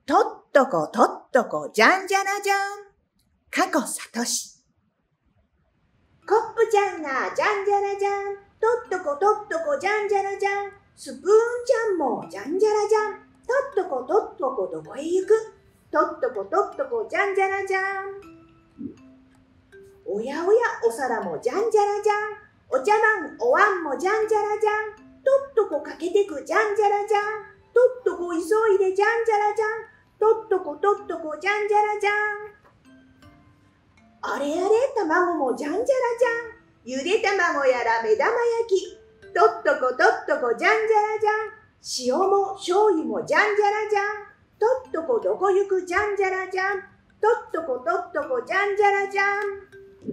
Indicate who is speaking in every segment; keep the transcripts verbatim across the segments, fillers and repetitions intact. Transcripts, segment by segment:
Speaker 1: とっとことっとこじゃんじゃらじゃん。かこさとし。コップちゃんがじゃんじゃらじゃん。とっとことっとこじゃんじゃらじゃん。スプーンちゃんもじゃんじゃらじゃん。とっとことっとこどこへ行く。とっとことっとこじゃんじゃらじゃん。おやおやお皿もじゃんじゃらじゃん。お茶碗お椀もじゃんじゃらじゃん。とっとこかけてくじゃんじゃらじゃん。とっとこ急いでじゃんじゃらじゃん。とっとことっとこじゃんじゃらじゃん。あれあれ卵もじゃんじゃらじゃん。ゆで卵やら目玉焼き。とっとことっとこじゃんじゃらじゃん。塩も醤油もじゃんじゃらじゃん。とっとこどこ行くじゃんじゃらじゃん。とっとことっとこじゃんじゃらじゃん。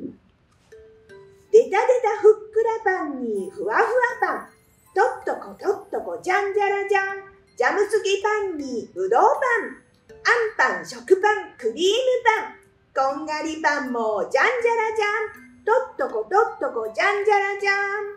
Speaker 1: でたでたふっくらパンにふわふわパン。とっとことっとこじゃんじゃらじゃん。ジャム付きパンにぶどうパン。あんパン、食パン、クリームパン。こんがりパンもじゃんじゃらじゃん。とっとことっとこじゃんじゃらじゃん。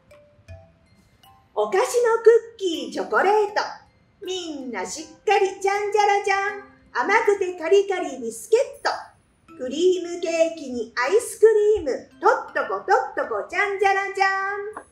Speaker 1: お菓子のクッキー、チョコレート。みんなしっかりじゃんじゃらじゃん。甘くてカリカリビスケット。クリームケーキにアイスクリーム。とっとことっとこじゃんじゃらじゃん。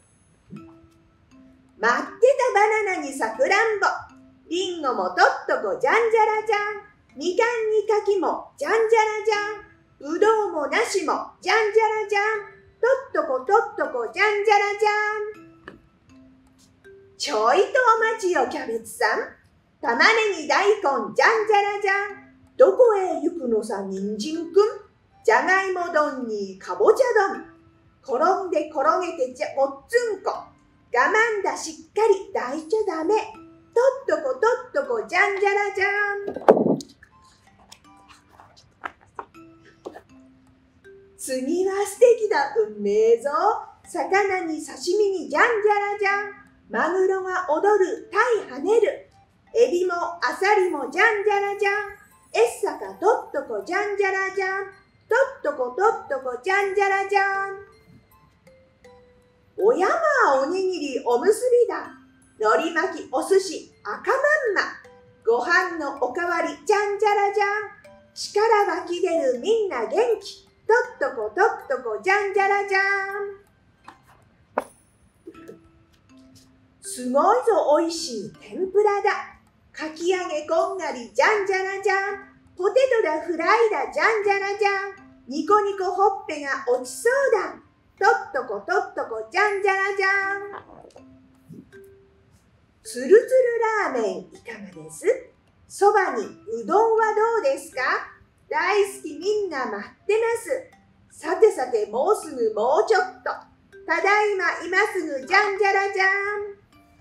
Speaker 1: 待ってたバナナにさくらんぼ。リンゴもとっとこじゃんじゃらじゃん。みかんに柿もじゃんじゃらじゃん。ぶどうも梨もじゃんじゃらじゃん。とっとことっとこじゃんじゃらじゃん。ちょいとお待ちよキャベツさん。玉ねぎ大根じゃんじゃらじゃん。どこへ行くのさ人参くん。じゃがいも丼にかぼちゃ丼。転んで転げてじゃごっつんこ。我慢だしっかり抱いちゃダメ。とっとことっとこじゃんじゃらじゃん。次は素敵だ運命ぞ。魚に刺身にじゃんじゃらじゃん。マグロが踊る鯛跳ねる。エビもアサリもじゃんじゃらじゃん。えっさかとっとこじゃんじゃらじゃん。とっとことっとこじゃんじゃらじゃん。おやまおにぎりおむすびだ。海苔巻きお寿司赤まんま。ご飯のおかわりじゃんじゃらじゃん。力湧き出るみんな元気。とっとことっとこじゃんじゃらじゃん。すごいぞおいしい天ぷらだ。かき揚げこんがりじゃんじゃらじゃん。ポテトだフライだじゃんじゃらじゃん。ニコニコほっぺが落ちそうだ。とっとことっとこじゃんじゃらじゃん。つるつるラーメンいかがです？そばにうどんはどうですか？大好きみんな待ってます。さてさてもうすぐもうちょっと。ただいま今すぐじゃんじゃらじゃん。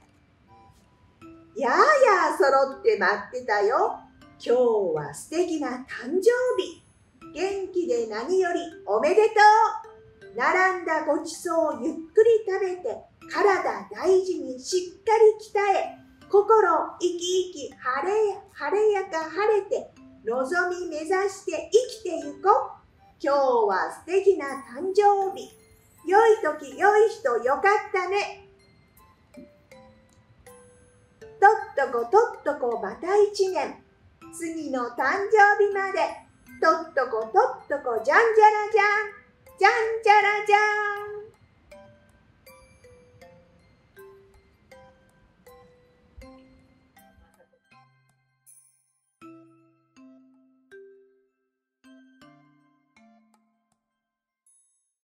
Speaker 1: やあやあ揃って待ってたよ。今日は素敵な誕生日。元気で何よりおめでとう。並んだごちそうをゆっくり食べて、体大事にしっかり鍛え、心生き生き晴れや晴れやか晴れて、望み目指して生きてゆこう。今日は素敵な誕生日。良い時良い人よかったね。とっとことっとこまた一年。次の誕生日まで。とっとことっとこじゃんじゃらじゃん。じゃんじゃらじゃん。